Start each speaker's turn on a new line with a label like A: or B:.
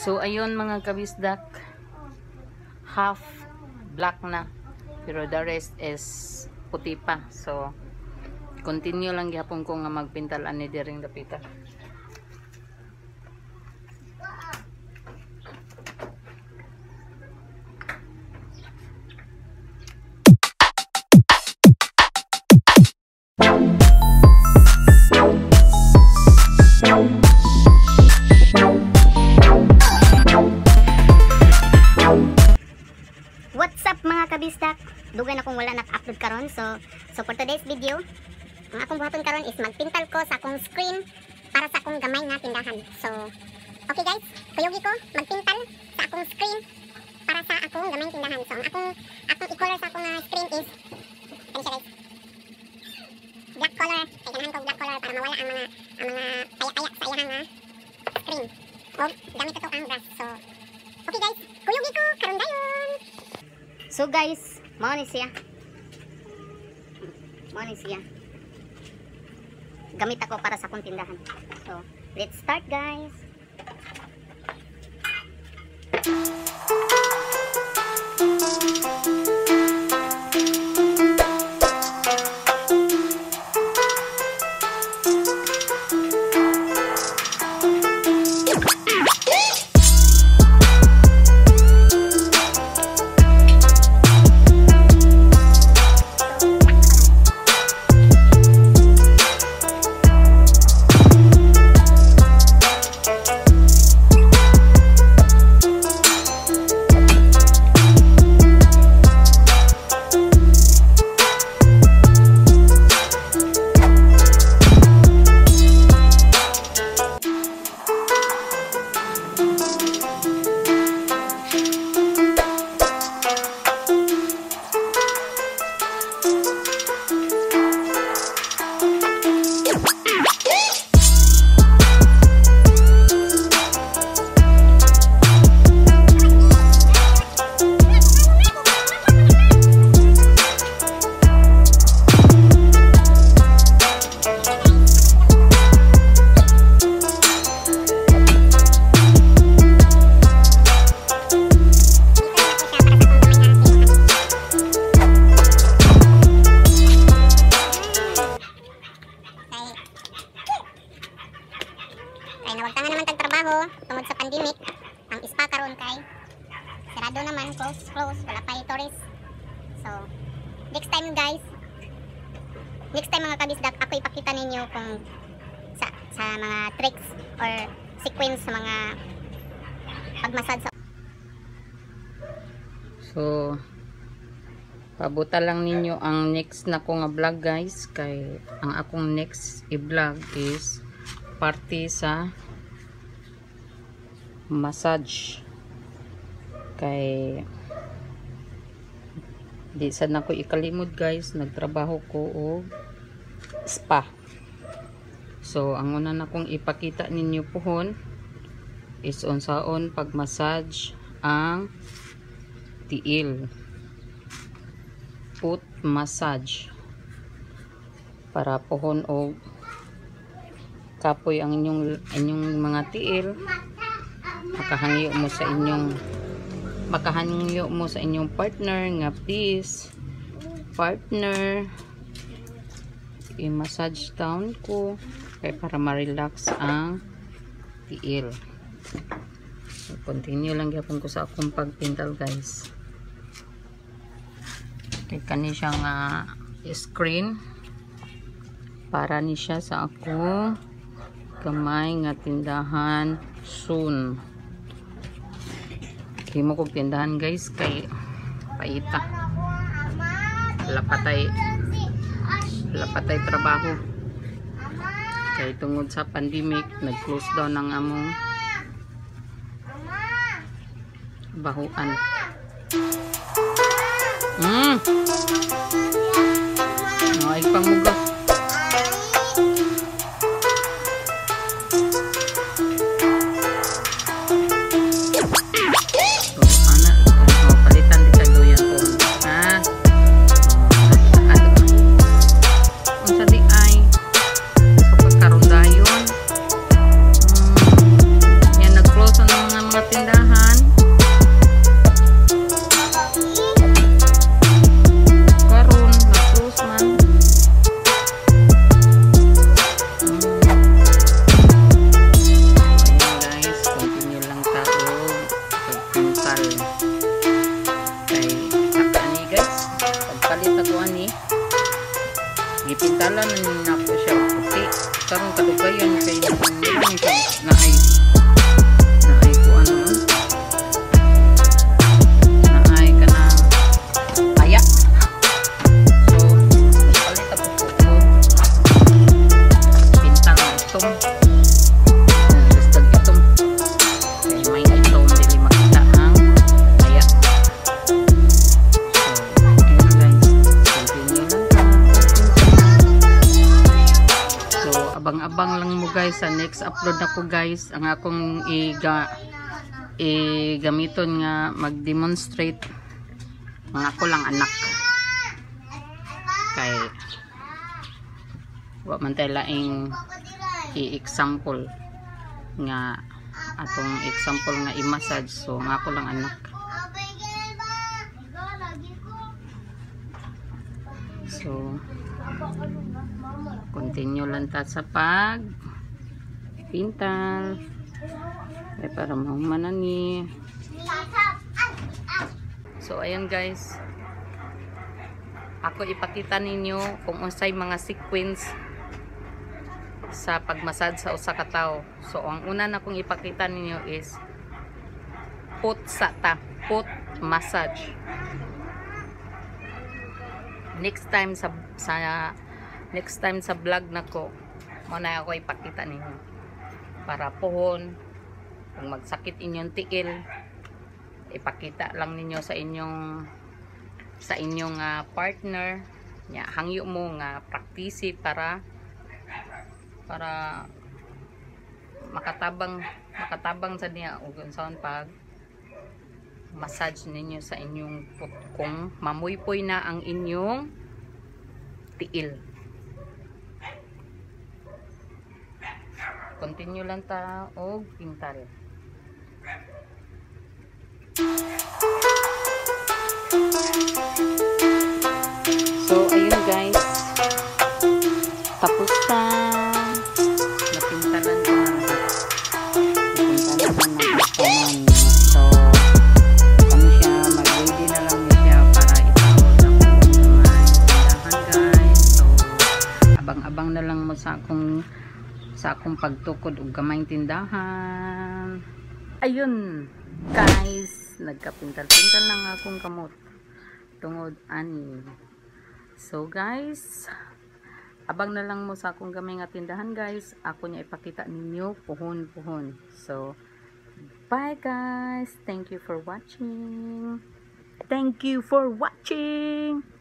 A: So ayun mga kabisdak, half black na pero the rest is puti pa. So continue lang gyapon ko nga magpintal ani diring dapita.
B: What's up mga kabisdak? Dugay na kung wala naka-upload karon. So for today's video, ang akong buhaton karon is magpintal ko sa akong screen para sa akong gamay na tindahan. So okay guys, kuyugi ko magpintal sa akong screen para sa akong gamay tindahan. So ang akong i-color sa akong screen is ano siya guys? Black color. Kaya ganahan ko black color para mawala ang mga paya-paya sa iyang screen. O gamit ito ang brush. So okay guys, kuyugi ko karon dayon. So guys, mao ni siya. Gamit ako para sa akong tindahan. So, let's start guys. Kay nawagtangan naman tagtrabaho tungod sa pandemic. Ang spa karon kay sarado naman, close, wala pa tourist. So next time guys, mga kabisdak, ako ipakita ninyo kung sa mga tricks or sequence sa mga pagmasad sa.
A: So pabuta lang ninyo ang next na ko nga vlog guys, kay ang akong next i-vlog is party sa massage. Kay di sad na ko ikalimod guys, nagtrabaho ko og spa. So ang una na kong ipakita ninyo pohon is unsaon pag-massage ang tiil. Foot massage para pohon og kapoy ang inyong mga tiil. Makahangyo mo sa inyong partner nga please partner i-massage down ko kay para ma-relax ang tiil. So, continue lang gyapon ko sa akong pagpintal guys. Kay kani siya nga screen para ni siya sa ako kamay nga tindahan soon. Himo kog tindahan guys kay paita. Lapatay trabaho. Kay tungod sa pandemic, nag-close down ang among bahuan. Ay pangugas. Yan, nag-close ang mga tindahan. next upload ako guys ang akong gamiton nga mag-demonstrate mga ako lang anak kay wa man tayo laing i-example nga atong example nga i-massage so mga ako lang anak. So continue lang ta sa pag pintal para mahumanan ni. So ayan guys, ako ipakita ninyo kung unsay mga sequence sa pagmasad sa usa ka tawo. So ang una na kong ipakita ninyo is foot massage. Next time sa vlog nako muna ako ipakita ninyo para pohon kung magsakit inyong tiil ipakita lang ninyo sa inyong partner nya hangyo mo nga praktisi para makatabang sa niya ug unsaon pag massage ninyo sa inyong foot kung mamuypoy na ang inyong tiil. Continue lang ta og pintal. So ayun guys, tapos na napintalan ko na kanan. So ano siya, mag-ready na lang siya para itawag ako guys. So abang-abang na lang mo sa akong pagtukod ug gamay tindahan. Ayun guys, nagkapintal-pintal lang akong kamot tungod ani. So guys, abang na lang mo sa akong gamay nga tindahan guys. Ako niya ipakita ninyo puhon. So bye guys, thank you for watching.